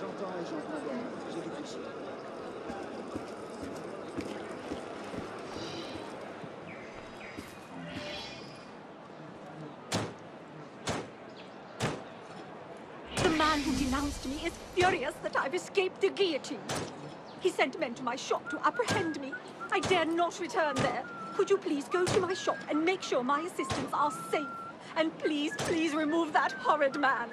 J'entends et j'entends bien. J'ai réfléchi. The man who denounced me is furious that I've escaped the guillotine. He sent men to my shop to apprehend me. I dare not return there. Could you please go to my shop and make sure my assistants are safe? And please, please remove that horrid man.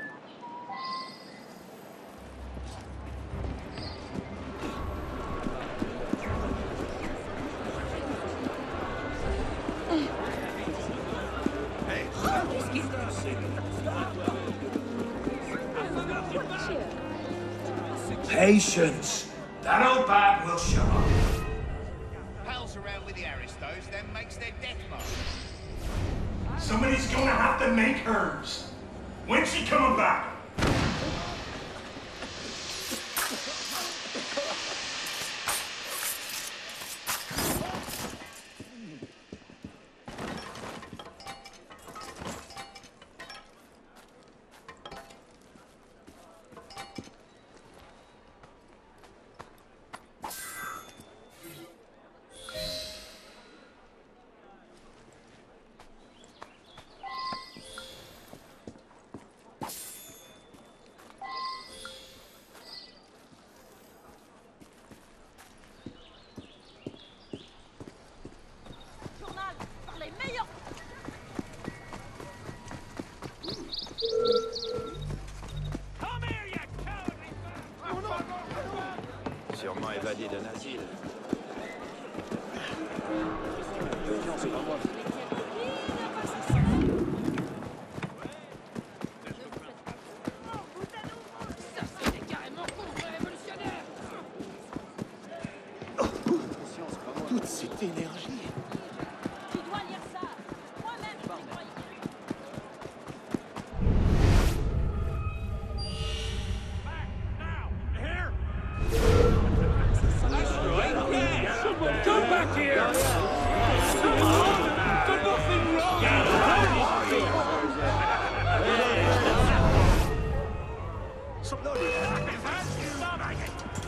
Patience. That old bag will show up. Pals around with the aristos, then makes their death march. Somebody's gonna have to make hers. When's she coming back? Sûrement évadé d'un asile. Non, c'est pas moi. Ça, c'était carrément contre-révolutionnaire. Toute cette énergie. Tu dois lire ça. Moi-même, je l'ai croyé. Come back here! Come on! There's nothing wrong! Something on your back.